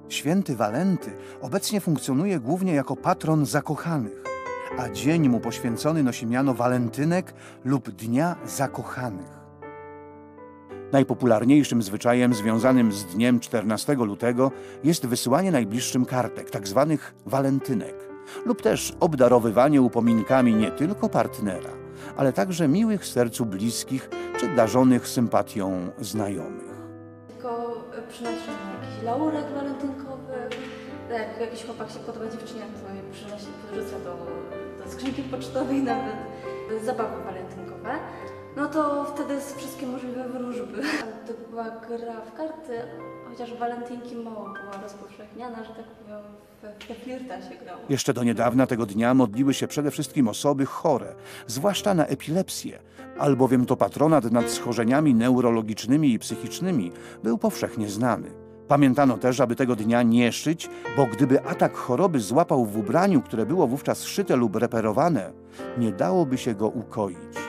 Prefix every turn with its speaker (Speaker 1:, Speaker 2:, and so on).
Speaker 1: Święty Walenty obecnie funkcjonuje głównie jako patron zakochanych, a dzień mu poświęcony nosi miano walentynek lub Dnia Zakochanych. Najpopularniejszym zwyczajem związanym z dniem 14 lutego jest wysyłanie najbliższym kartek, tzw. walentynek, lub też obdarowywanie upominkami nie tylko partnera, ale także miłych sercu bliskich czy darzonych sympatią znajomych.
Speaker 2: Tylko przynosi jakiś laurek walentynkowy, jak jakiś chłopak się podoba dziewczynie, to je przynosi, podrzuca do skrzynki pocztowej nawet zabawy walentynkowe. No to wtedy są wszystkie możliwe wróżby. To była gra w karty, chociaż walentynki mało była rozpowszechniana, że tak powiem, we flirta się grało.
Speaker 1: Jeszcze do niedawna tego dnia modliły się przede wszystkim osoby chore, zwłaszcza na epilepsję, albowiem to patronat nad schorzeniami neurologicznymi i psychicznymi był powszechnie znany. Pamiętano też, aby tego dnia nie szyć, bo gdyby atak choroby złapał w ubraniu, które było wówczas szyte lub reperowane, nie dałoby się go ukoić.